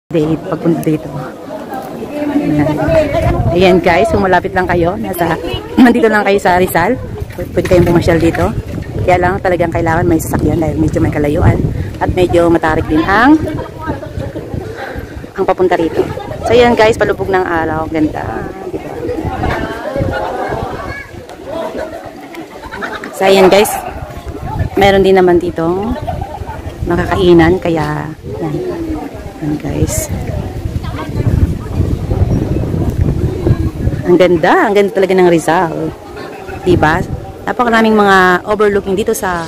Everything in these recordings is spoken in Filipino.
Date, pagpunta dito. Ayan guys, kung malapit lang kayo, nandito lang kayo sa Rizal, pwede kayong pumasyal dito. Kaya lang talagang kailangan may sasakyan dahil medyo may kalayuan at medyo matarik din ang papunta rito. So ayan guys, palubog ng araw, ganda. Diba? So ayan guys, meron din naman dito makakainan, kaya yan. Yan guys. Ang ganda talaga ng Rizal. Diba? Napakaraming mga overlooking dito sa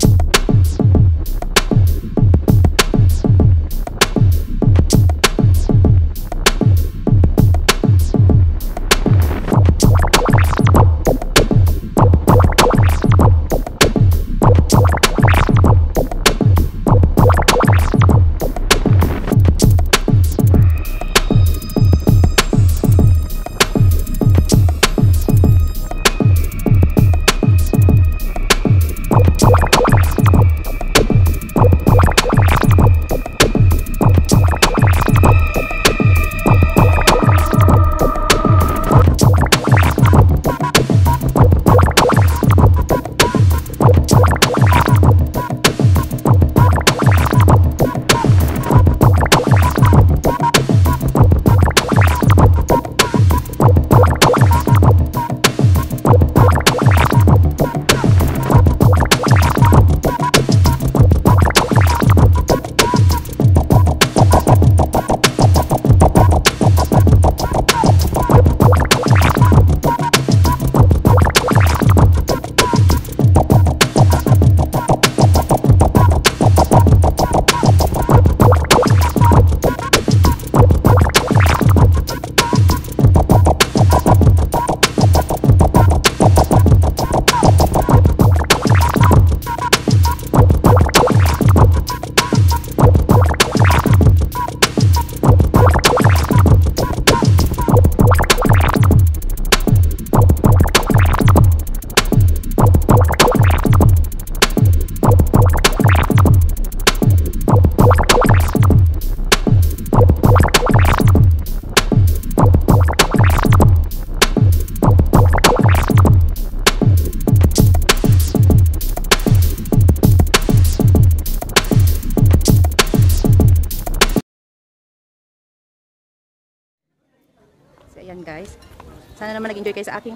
ayan guys. Sana naman nag-enjoy kayo sa aking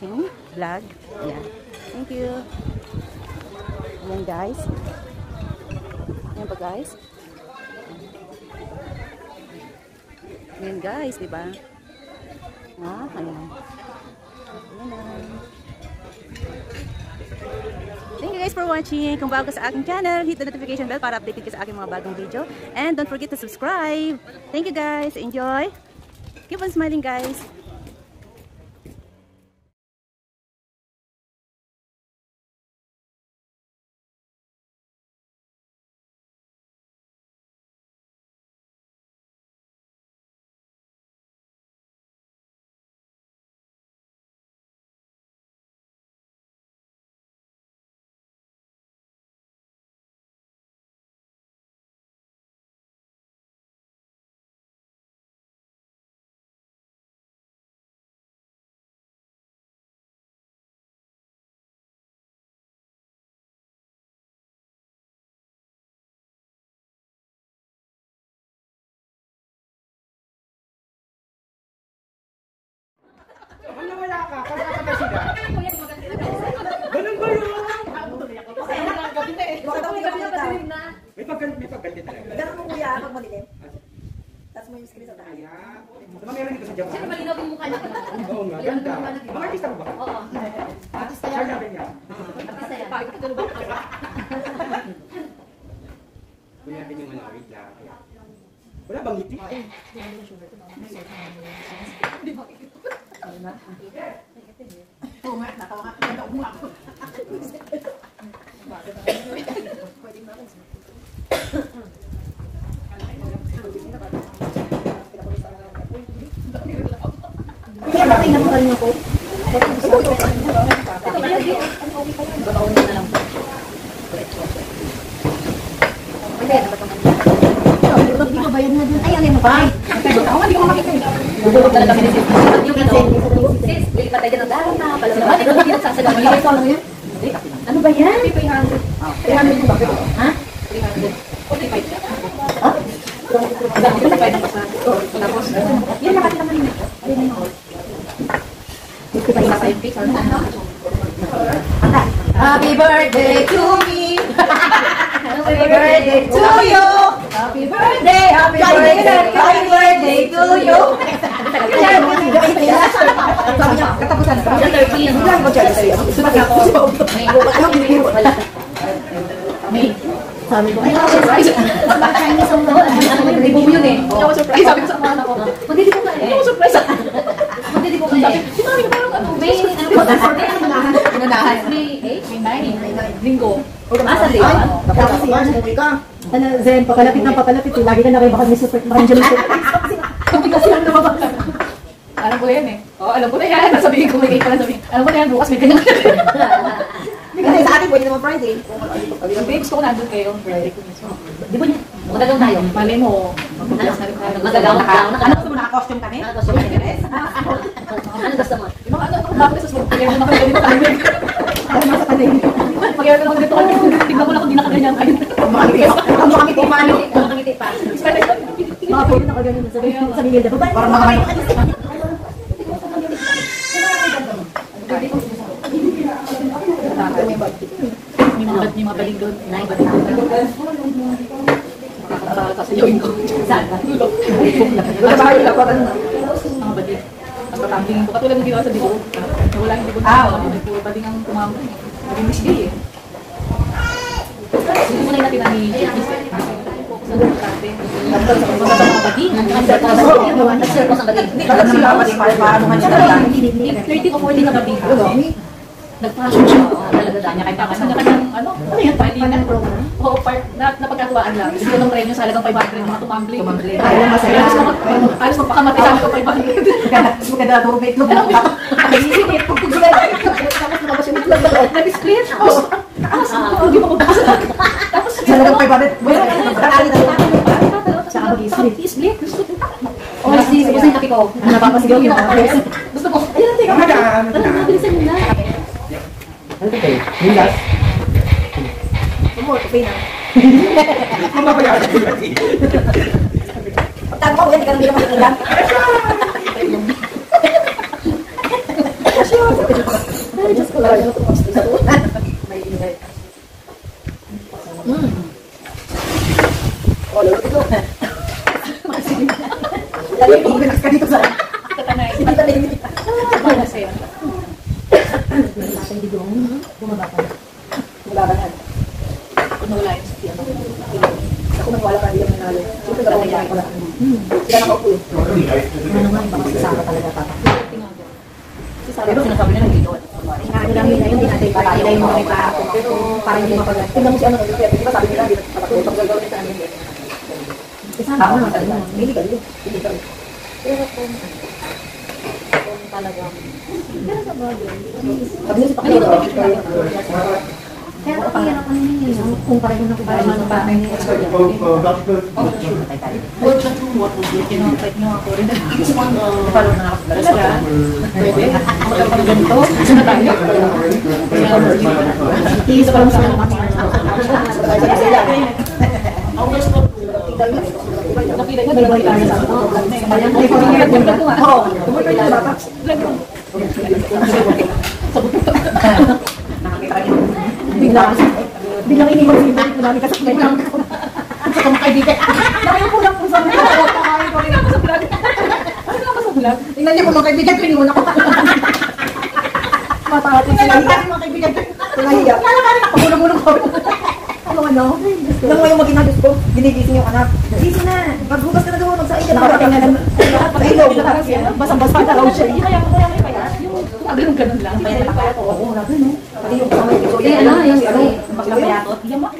vlog. Ayan. Thank you. Ayan guys. Ayan pa guys. Ayan guys, diba? Ah, ayan. Ayan. Thank you guys for watching. Kung bago ka sa aking channel, hit the notification bell para updated ka sa aking mga bagong video. And don't forget to subscribe. Thank you guys. Enjoy. Keep on smiling guys. Wala ka, kasama sila. Ganun ba yun? May pagganti talaga. Ganun mo kuya, pag malilim. Tapos mo yung screen sa tayo. Meron dito sa Japan. Sino malinaw yung mukha niya? Oo nga, ganda. Mga artista mo ba? Oo. Artista yan. Share natin yan. Artista yan. Kunin natin yung wait lang. Wala bang ngiti? Oo nga, natawa ka. Ganda mo ako. Pwede mo ako. Tingnan mo kanina ko. Hindi, dapat naman. Hindi ko bayad na dun. Ay, alin mo. mo pa. Ako hindi ko makikita. Bubulog talaga kami ni Sis. Yung ano, Sis, lipat tayo ng dahon na. Pala naman, ito hindi nagsasagang. Ano ba yan? 300. 300 ba? Ha? 300. 45 siya. Ha? 45 na pa sa. Tapos, yan nakatita mo rin. Yan yung hall. 55 na sa yung picture. Happy birthday to me. Happy birthday to you. Happy birthday, happy birthday to you. Sabi niya, katapusan. Sabi ko, ay, surprise. Chinese ang doon. Hindi mo yun eh. Ako surprise. Sabi ko sa mga anak ko. Magdidi ko ka eh. Ako surprise. Magdidi ko ka eh. Si Mami, parang ano, May, May 9. Linggo. Asa linggo? Tapos yan, sabi ka. Ano, Zen, papalapit na papalapit. Lagi ka na kayo, baka may super, baka may super. Kapag lang lumabas. Alam ko na yan eh. Oo, alam ko na yan. Sabihin ko, may kayo pala sabihin. Alam ko na yan, bukas may ganyan. Kasi sa atin, pwede naman Friday. Babe, gusto ko nandun kayo. Friday ko mismo. Di ba niya? Magagaw tayo. Mali mo. Magpaplas na rin tayo. Magagaw na ka. Ano gusto mo, naka-costume kami? Ano gusto mo? Yung mga ano, bakit sa sport, kaya naman kami ganito tayo. Ano nasa kanil? Pag naman ganito kami, tignan ko lang kung di nakaganyan tayo. Ang mga ngiti pa. Nakangiti pa. Mga po yun, nakaganon sa Miguel de Babay. Parang mga may... May mga baling doon. Sasayawin ko. Saan? Mga baling. Ang tatambling ko. Katulad ng ginawa sa dibo. Wala yung dibo na puro baling ang tumambling. Maging misgay eh. Hindi mo na yung natin ni Chekis eh. Focus ang dati. Mga baling. Nag-circus ang baling. Hindi ka lang sila kasi paano man siya lang. 30 o 40 na baling. Nag-fashion siya. Talaga dami. Kaya tapos na kanyang ano? Ano yan? Pwede na program? Oo, part na napagkatuwaan lang. Gusto ng premium sa halagang 500 mga tumambling. Ayaw lang masaya. Alas magpakamatay sabi ko 500. Mas maganda na puro make-up. Nag-split. Tapos lumabas yung itlog ba? Nag-split. Tapos, hindi mo mabasa. Tapos, Talagang 500. Bueno, nakakali na lang. Saka mag-split. Gusto ko. Oh, gusto yung kape ko. Napapasigaw yung Gusto ko. Ayun, teka. Bilisan mo na. Ano ito kayo? Yung last? More, okay na. Mababayaran ko lagi. Pagtago ko, hindi ka nang makikita. Ay, Diyos ko lang. May ingay. Oh, lalo ito. Lalo ito, binas ka dito sa... Tatanay. Ano sa'yo? Hindi doon. Bumaba ka na. Bumaba ka na. Kung wala yung sa piano. Ako magwala ka, hindi yung nanalo. Siyempre ka lang ko lang. Sila nakaupo. Ano nga, baka sasama talaga pa. Pero sinasabi na nandito. Inaano lang nila yung dinatay pa. Nila yung mga ipaako. Pero parang hindi mapagal. Tingnan mo si ano. Di ba sabi nila, di ba patakot ang gagawin sa amin. Isama ako naman talaga. Hindi ka dito. Hindi ka dito. Pero kung talaga. Pero sa bagay. Sabi nila sa pakilito. Pero okay, ano yun? Kung pareho na kung pareho na pa. Kinontrate nyo ako rin. Follow na ako. Talaga? Pwede? Kapag ganito? Gusto na tayo? Iisa pa lang sa mga Nakita ko, dalawang tayo sa ako. May pamilya ko nga. Oo. Tumuloy na bata. Biglang iniwan si Iman ko namin kasi biglang sa mga kaibigan. Nakayo po lang po sa mga kakain ko rin ako sa vlog. Ano ako sa vlog? Tingnan niyo po mga kaibigan, piniwan ako. Matawatin sila. Mga kaibigan, tumahiya. Kala-kala nakapulong-ulong ko. Ano? Alam mo yung maging Diyos ko, ginigising yung anak. Gising na, maghugas ka na doon, magsain ka na. Nakapating na lang. Basang-basa na raw siya. Kaya may payat. Yung ganun lang. Oo, natin no. Pati yung kamay ko. Ano, yung pagkapayatot.